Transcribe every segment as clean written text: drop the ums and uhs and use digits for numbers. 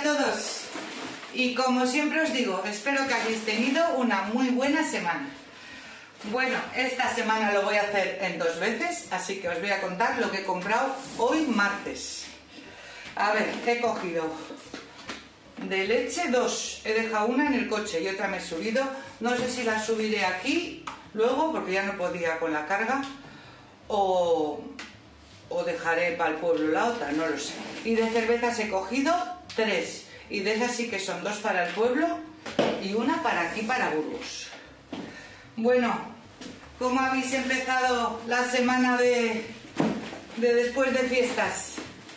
todos, y como siempre os digo, espero que hayáis tenido una muy buena semana. Bueno, esta semana lo voy a hacer en 2 veces, así que os voy a contar lo que he comprado hoy martes. A ver, he cogido de leche 2, he dejado una en el coche y otra me he subido. No sé si la subiré aquí luego porque ya no podía con la carga, o dejaré para el pueblo la otra, no lo sé. Y de cervezas he cogido 3, y de esas sí que son 2 para el pueblo y una para aquí, para Burgos. Bueno, ¿cómo habéis empezado la semana de después de fiestas?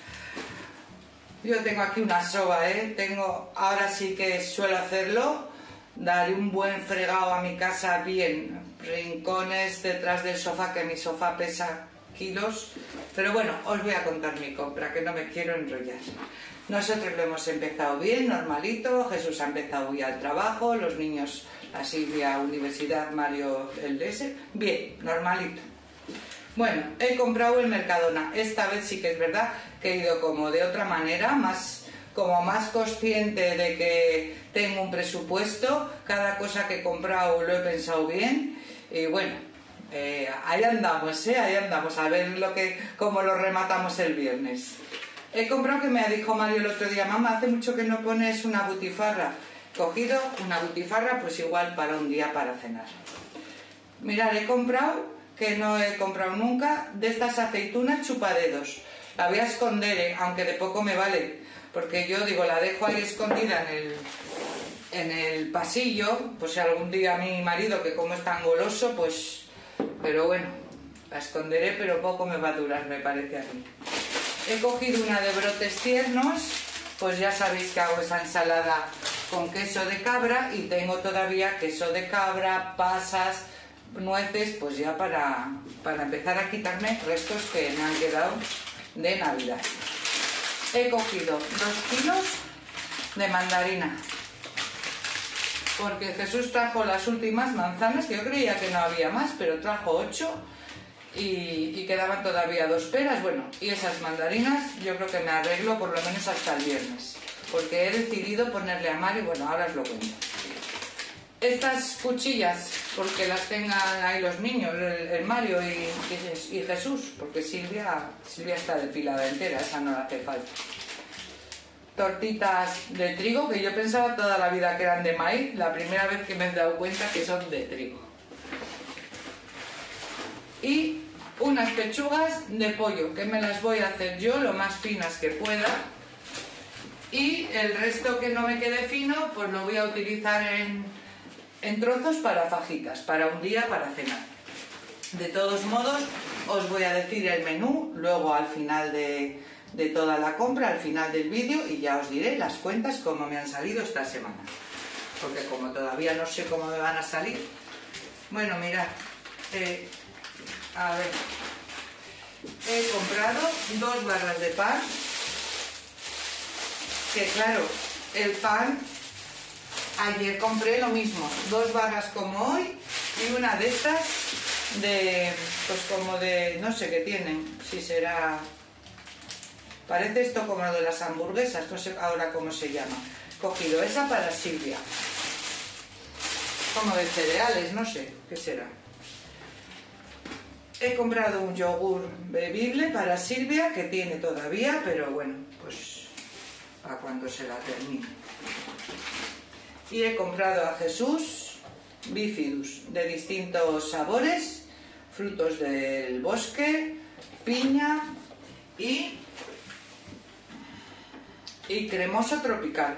Yo tengo aquí una soba, ahora sí que suelo hacerlo, daré un buen fregado a mi casa, bien, rincones detrás del sofá, que mi sofá pesa kilos, pero bueno, os voy a contar mi compra, que no me quiero enrollar. Nosotros lo hemos empezado bien, normalito. Jesús ha empezado hoy al trabajo, los niños, la Silvia, universidad, Mario, el DS, bien, normalito. Bueno, he comprado el Mercadona. Esta vez sí que es verdad que he ido como de otra manera, más consciente de que tengo un presupuesto. Cada cosa que he comprado lo he pensado bien, y bueno, ahí andamos, a ver cómo lo rematamos el viernes. He comprado, que me dijo Mario el otro día, mamá, hace mucho que no pones una butifarra. He cogido una butifarra, pues igual para un día para cenar. Mirad, he comprado, que no he comprado nunca, de estas aceitunas chupadedos. La voy a esconder, aunque de poco me vale, porque yo digo, la dejo ahí escondida en el pasillo, pues si algún día mi marido, que como es tan goloso, pues... Pero bueno, la esconderé, pero poco me va a durar, me parece a mí. He cogido una de brotes tiernos, pues ya sabéis que hago esa ensalada con queso de cabra, y tengo todavía queso de cabra, pasas, nueces, pues ya para empezar a quitarme restos que me han quedado de Navidad. He cogido 2 kilos de mandarina, porque Jesús trajo las últimas manzanas, que yo creía que no había más, pero trajo 8 y quedaban todavía 2 peras. Bueno, y esas mandarinas yo creo que me arreglo por lo menos hasta el viernes, porque he decidido ponerle a Mario, bueno, ahora os lo cuento. Estas cuchillas, porque las tengan ahí los niños, el Mario y Jesús, porque Silvia está depilada entera, esa no le hace falta. Tortitas de trigo, que yo pensaba toda la vida que eran de maíz, la primera vez que me he dado cuenta que son de trigo. Y unas pechugas de pollo, que me las voy a hacer yo lo más finas que pueda, y el resto que no me quede fino, pues lo voy a utilizar en trozos para fajitas, para un día para cenar. De todos modos, os voy a decir el menú luego al final de toda la compra, al final del vídeo, y ya os diré las cuentas cómo me han salido esta semana, porque como todavía no sé cómo me van a salir. Bueno, mirad, a ver, he comprado 2 barras de pan, que claro, el pan, ayer compré lo mismo, 2 barras como hoy, y una de estas pues como de, no sé qué tienen, si será, parece esto como lo de las hamburguesas, no sé ahora cómo se llama. He cogido esa para Silvia, como de cereales, no sé qué será. He comprado un yogur bebible para Silvia, que tiene todavía, pero bueno, pues a cuando se la termine. Y he comprado a Jesús bífidus de distintos sabores, frutos del bosque, piña y cremoso tropical.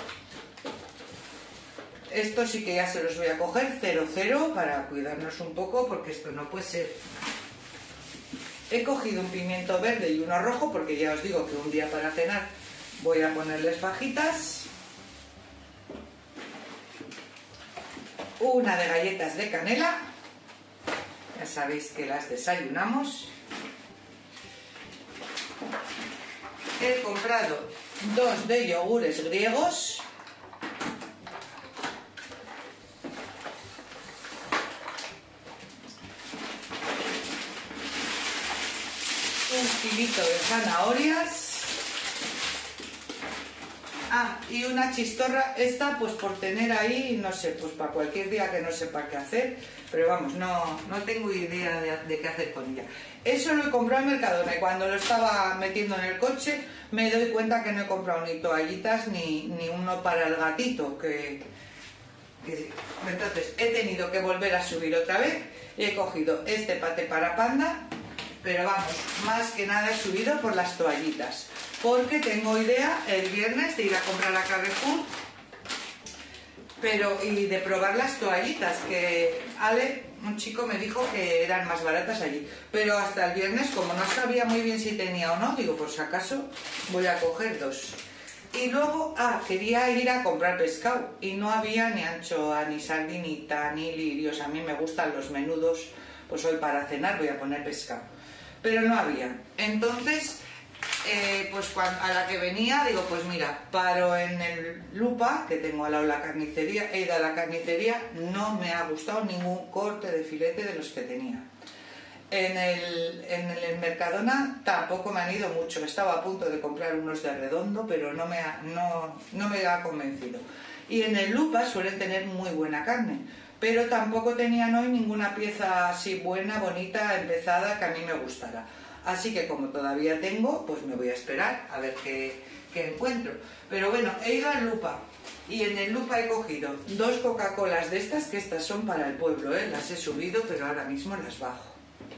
Esto sí que ya se los voy a coger 00 para cuidarnos un poco, porque esto no puede ser. He cogido un pimiento verde y uno rojo, porque ya os digo que un día para cenar voy a ponerles fajitas. Una de galletas de canela, ya sabéis que las desayunamos. He comprado 2 de yogures griegos, un kilito de zanahorias, Ah, y una chistorra, esta pues por tener ahí, no sé, pues para cualquier día que no sepa qué hacer, pero vamos, no tengo idea de qué hacer con ella. Eso lo he comprado en Mercadona y cuando lo estaba metiendo en el coche me doy cuenta que no he comprado ni toallitas ni uno para el gatito, entonces he tenido que volver a subir otra vez y he cogido este paté para Panda, pero vamos, más que nada he subido por las toallitas. Porque tengo idea el viernes de ir a comprar a Carrefour y de probar las toallitas, que Ale, un chico, me dijo que eran más baratas allí. Pero hasta el viernes, como no sabía muy bien si tenía o no, digo, por si acaso voy a coger 2. Y luego, quería ir a comprar pescado y no había ni anchoa, ni sardinita, ni lirios. A mí me gustan los menudos, pues hoy para cenar voy a poner pescado. Pero no había. Entonces... pues a la que venía digo, pues mira, paro en el Lupa, que tengo al lado la carnicería, he ido a la carnicería, no me ha gustado ningún corte de filete de los que tenía. En el Mercadona tampoco me han ido mucho, estaba a punto de comprar unos de redondo, pero no me ha convencido. Y en el Lupa suelen tener muy buena carne, pero tampoco tenían hoy ninguna pieza así buena, bonita, empezada, que a mí me gustara. Así que como todavía tengo, pues me voy a esperar a ver qué encuentro. Pero bueno, he ido al Lupa y en el Lupa he cogido 2 Coca-Colas de estas, que estas son para el pueblo, las he subido, pero ahora mismo las bajo.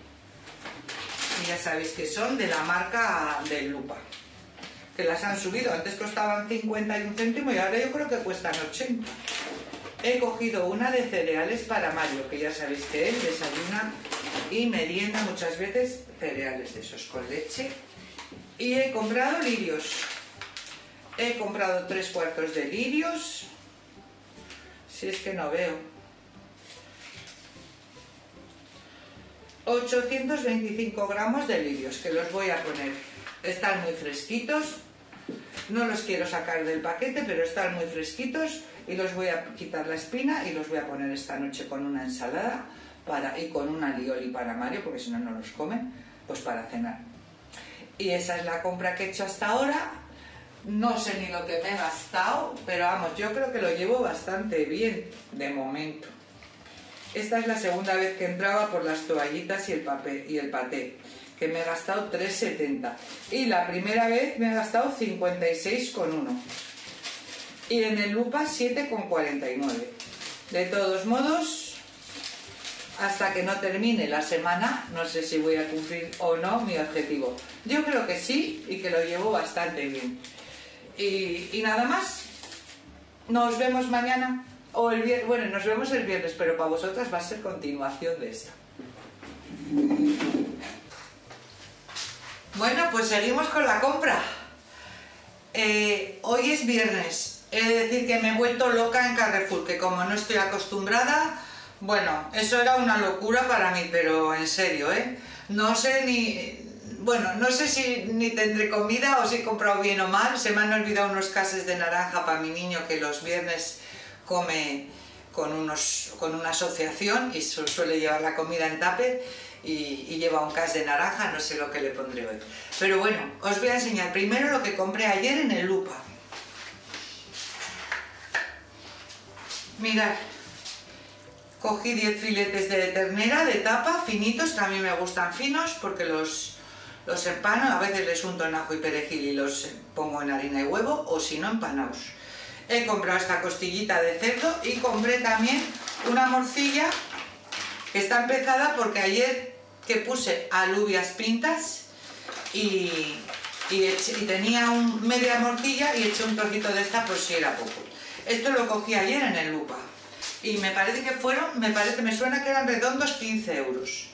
Y ya sabéis que son de la marca del Lupa, que las han subido. Antes costaban 51 céntimos y ahora yo creo que cuestan 80. He cogido una de cereales para Mario, que ya sabéis que él desayuna y merienda muchas veces cereales de esos con leche. Y he comprado lirios. He comprado 3 cuartos de lirios. Si es que no veo. 825 gramos de lirios, que los voy a poner. Están muy fresquitos. No los quiero sacar del paquete, pero están muy fresquitos y los voy a quitar la espina y los voy a poner esta noche con una ensalada y con un alioli para Mario, porque si no, no los comen, pues para cenar. Y esa es la compra que he hecho hasta ahora. No sé ni lo que me he gastado, pero vamos, yo creo que lo llevo bastante bien de momento. Esta es la segunda vez que entraba por las toallitas y el paté, que me he gastado 3,70. Y la primera vez me he gastado 56,1. Y en el Lupa 7,49. De todos modos, hasta que no termine la semana, no sé si voy a cumplir o no mi objetivo. Yo creo que sí y que lo llevo bastante bien. Y nada más. Nos vemos mañana o el viernes. Bueno, nos vemos el viernes, pero para vosotras va a ser continuación de esto. Bueno, pues seguimos con la compra. Hoy es viernes. He de decir que me he vuelto loca en Carrefour, que como no estoy acostumbrada, bueno, eso era una locura para mí, pero en serio, no sé no sé si ni tendré comida o si he comprado bien o mal. Se me han olvidado unos cases de naranja para mi niño, que los viernes come con una asociación y suele llevar la comida en tupper y lleva un cas de naranja, no sé lo que le pondré hoy. Pero bueno, os voy a enseñar primero lo que compré ayer en el Lupa. Mirad, cogí 10 filetes de ternera de tapa, finitos, que a mí me gustan finos porque los empano, a veces les unto en ajo y perejil y los pongo en harina y huevo, o si no, empanaos. He comprado esta costillita de cerdo y compré también una morcilla que está empezada porque ayer que puse alubias pintas y tenía media morcilla y eché un trocito de esta por si era poco. Esto lo cogí ayer en el Lupa y me parece que me suena que eran redondos 15 euros.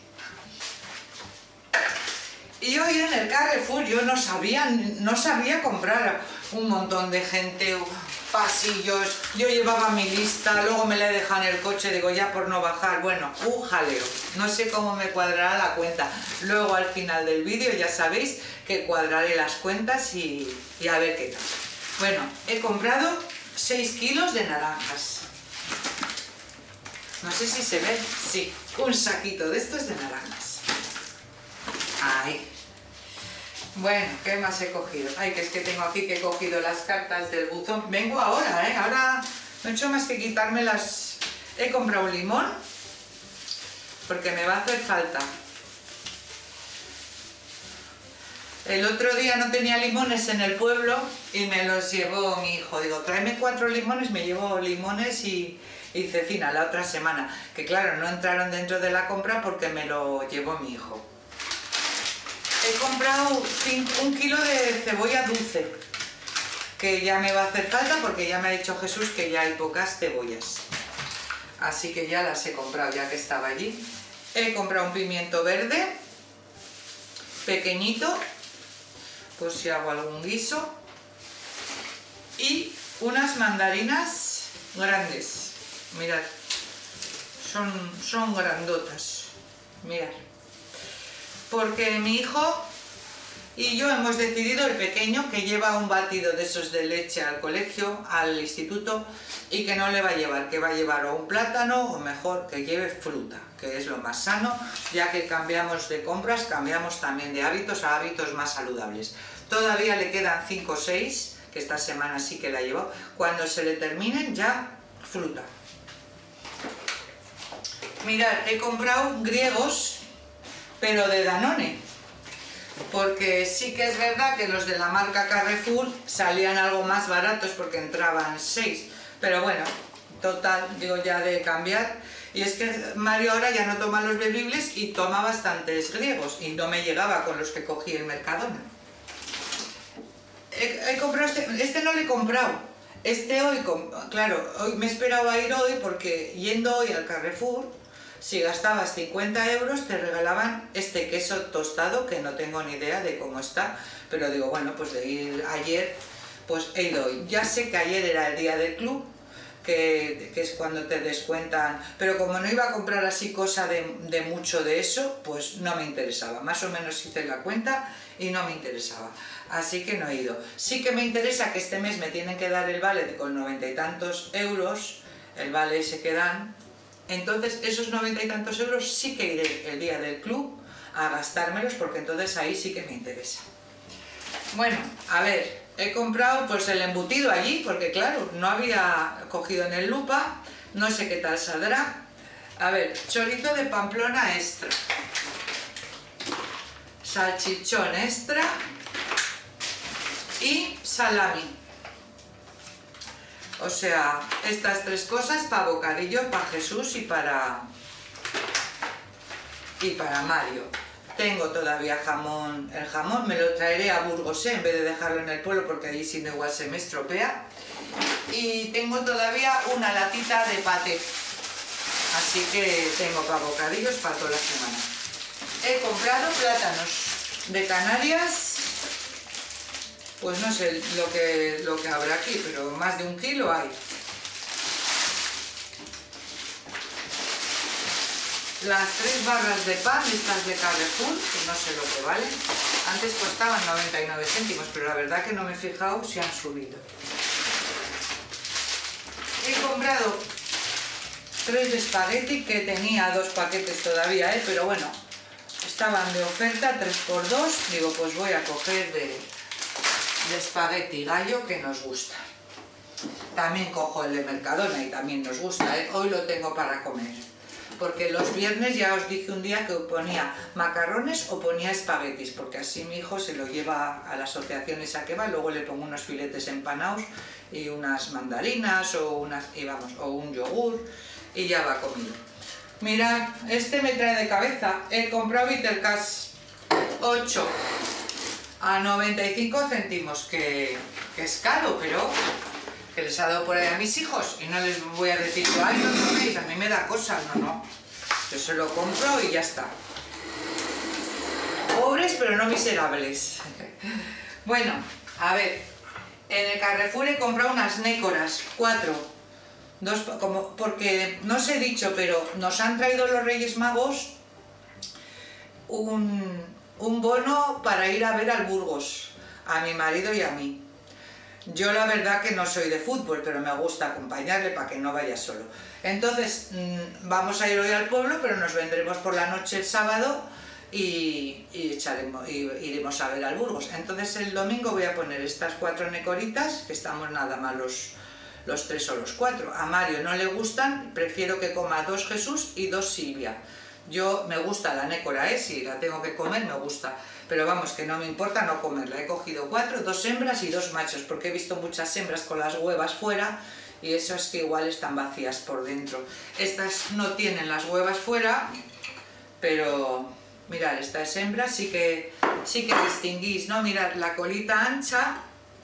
Y hoy en el Carrefour yo no sabía comprar, un montón de gente, pasillos, yo llevaba mi lista, luego me la he dejado en el coche, digo ya por no bajar, bueno, un jaleo, no sé cómo me cuadrará la cuenta. Luego al final del vídeo ya sabéis que cuadraré las cuentas y a ver qué tal. Bueno, he comprado 6 kilos de naranjas. No sé si se ve, sí, un saquito de estos de naranjas. Ahí. Bueno, ¿qué más he cogido? Ay, que es que tengo aquí que he cogido las cartas del buzón. Vengo ahora, ¿eh? Ahora no he hecho más que quitarme las... He comprado un limón, porque me va a hacer falta. El otro día no tenía limones en el pueblo y me los llevó mi hijo. Digo, tráeme 4 limones, me llevo limones y cecina la otra semana. Que claro, no entraron dentro de la compra porque me lo llevó mi hijo. He comprado 1 kilo de cebolla dulce, que ya me va a hacer falta porque ya me ha dicho Jesús que ya hay pocas cebollas. Así que ya las he comprado ya que estaba allí. He comprado un pimiento verde, pequeñito, pues si hago algún guiso. Y unas mandarinas grandes. Mirad, son grandotas. Mirad. Porque mi hijo y yo hemos decidido, el pequeño, que lleva un batido de esos de leche al colegio, al instituto, y que no le va a llevar, que va a llevar o un plátano o mejor que lleve fruta, que es lo más sano, ya que cambiamos de compras, cambiamos también de hábitos a hábitos más saludables. Todavía le quedan 5 o 6, que esta semana sí que la llevo, cuando se le terminen ya fruta. Mirad, he comprado griegos, pero de Danone, porque sí que es verdad que los de la marca Carrefour salían algo más baratos porque entraban 6, pero bueno, total, digo ya de cambiar. Y es que Mario ahora ya no toma los bebibles y toma bastantes griegos y no me llegaba con los que cogí en Mercadona. He comprado este no lo he comprado, hoy, claro, hoy me esperaba ir hoy porque yendo hoy al Carrefour, si gastabas 50 euros te regalaban este queso tostado, que no tengo ni idea de cómo está, pero digo, bueno, pues de ir ayer, pues he ido hoy. Ya sé que ayer era el día del club, que es cuando te descuentan, pero como no iba a comprar así cosa de mucho de eso, pues no me interesaba. Más o menos hice la cuenta y no me interesaba. Así que no he ido. Sí que me interesa que este mes me tienen que dar el vale con 90 y tantos euros, el vale ese que dan. Entonces esos 90 y tantos euros sí que iré el día del club a gastármelos, porque entonces ahí sí que me interesa. Bueno, a ver, he comprado pues el embutido allí, porque claro, no había cogido en el Lupa, no sé qué tal saldrá. A ver, chorizo de Pamplona extra, salchichón extra y salami. O sea, estas 3 cosas para bocadillo, para Jesús y para Mario. Tengo todavía jamón, el jamón me lo traeré a Burgos, en vez de dejarlo en el pueblo, porque allí si no igual se me estropea. Y tengo todavía una latita de paté, así que tengo para bocadillos para toda la semana. He comprado plátanos de Canarias. Pues no sé lo que habrá aquí, pero más de 1 kilo hay. Las 3 barras de pan, estas de Carrefour, que no sé lo que valen. Antes costaban 99 céntimos, pero la verdad que no me he fijado si han subido. He comprado 3 de espagueti, que tenía 2 paquetes todavía, pero bueno, estaban de oferta, 3 por 2. Digo, pues voy a coger de espagueti gallo, que nos gusta. También cojo el de Mercadona y también nos gusta, Hoy lo tengo para comer, porque los viernes ya os dije un día que ponía macarrones o ponía espaguetis, porque así mi hijo se lo lleva a la asociación esa que va, luego le pongo unos filetes empanados y unas mandarinas o un yogur y ya va comido. Mirad, este me trae de cabeza. He comprado Vitelcas 8 a 95 céntimos, que es caro, pero que les ha dado por ahí a mis hijos, y no les voy a decir, ay, no coméis, a mí me da cosas, no, yo se lo compro y ya está. Pobres pero no miserables. Bueno, a ver, en el Carrefour he comprado unas nécoras, 4, porque no os he dicho, pero nos han traído los Reyes Magos un bono para ir a ver al Burgos, a mi marido y a mí. Yo la verdad que no soy de fútbol, pero me gusta acompañarle para que no vaya solo. Entonces vamos a ir hoy al pueblo, pero nos vendremos por la noche el sábado y iremos a ver al Burgos. Entonces el domingo voy a poner estas 4 necoritas, que estamos nada más los 3 o los 4. A Mario no le gustan, prefiero que coma 2 Jesús y 2 Silvia. Yo me gusta la nécora, si la tengo que comer me gusta, pero vamos, que no me importa no comerla. He cogido 4, 2 hembras y 2 machos, porque he visto muchas hembras con las huevas fuera y eso es que igual están vacías por dentro. Estas no tienen las huevas fuera, pero mirad, esta es hembra, sí que distinguís, ¿no? Mirad, la colita ancha,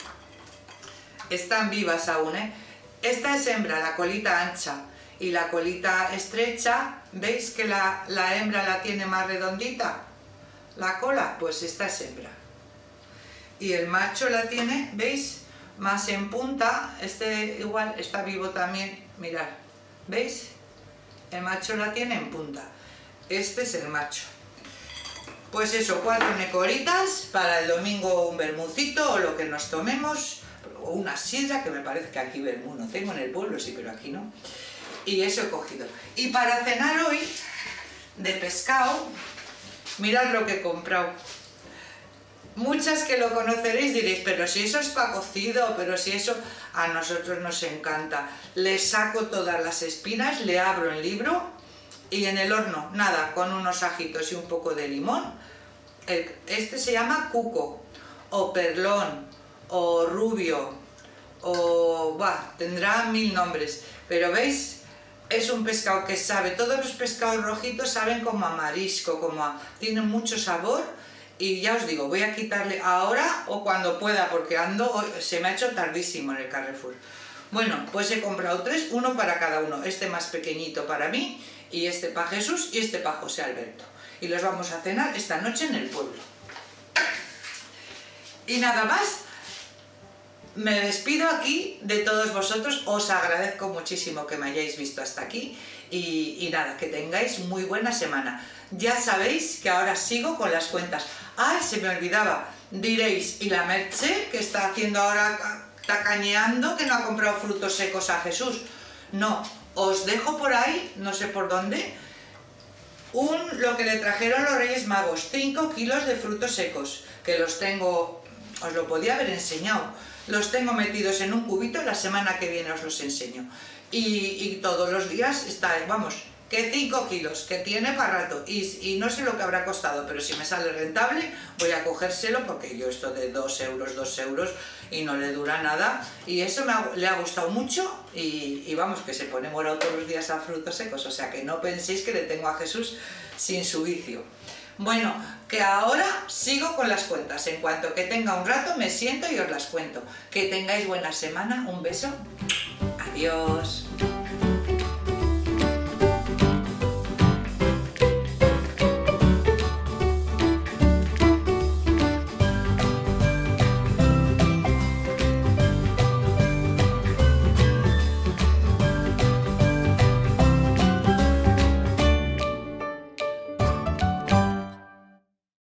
están vivas aún, ¿eh? Esta es hembra, la colita ancha, y la colita estrecha, ¿veis que la hembra la tiene más redondita? La cola, pues esta es hembra. Y el macho la tiene, ¿veis? Más en punta, este igual está vivo también, mirad, ¿veis? El macho la tiene en punta. Este es el macho. Pues eso, 4 necoritas, para el domingo un vermucito o lo que nos tomemos, o una sidra, que me parece que aquí vermú no tengo, en el pueblo sí, pero aquí no. Y eso he cogido. Y para cenar hoy, de pescado, mirad lo que he comprado. Muchas que lo conoceréis diréis, pero si eso es para cocido, pero si eso a nosotros nos encanta. Le saco todas las espinas, le abro el libro y en el horno, nada, con unos ajitos y un poco de limón. Este se llama cuco, o perlón, o rubio, o... tendrá 1000 nombres, pero ¿veis? Es un pescado que sabe, todos los pescados rojitos saben como a marisco, tienen mucho sabor. Y ya os digo, voy a quitarle ahora o cuando pueda, porque se me ha hecho tardísimo en el Carrefour. Bueno, pues he comprado 3, uno para cada uno. Este más pequeñito para mí, y este para Jesús, y este para José Alberto. Y los vamos a cenar esta noche en el pueblo. Y nada más, me despido aquí de todos vosotros. Os agradezco muchísimo que me hayáis visto hasta aquí. Y nada, que tengáis muy buena semana. Ya sabéis que ahora sigo con las cuentas. ¡Ay, se me olvidaba! Diréis, ¿y la Merche que está haciendo ahora, tacañeando, que no ha comprado frutos secos a Jesús? No, os dejo por ahí, no sé por dónde, lo que le trajeron los Reyes Magos, 5 kilos de frutos secos, que los tengo, os lo podía haber enseñado, los tengo metidos en un cubito, la semana que viene os los enseño. Y todos los días está, vamos, que 5 kilos, que tiene para rato, y no sé lo que habrá costado, pero si me sale rentable voy a cogérselo, porque yo esto de 2 euros y no le dura nada, y eso le ha gustado mucho, y vamos, que se pone morado todos los días a frutos secos, o sea que no penséis que le tengo a Jesús sin su vicio. Bueno, que ahora sigo con las cuentas, en cuanto que tenga un rato me siento y os las cuento. Que tengáis buena semana, un beso, adiós.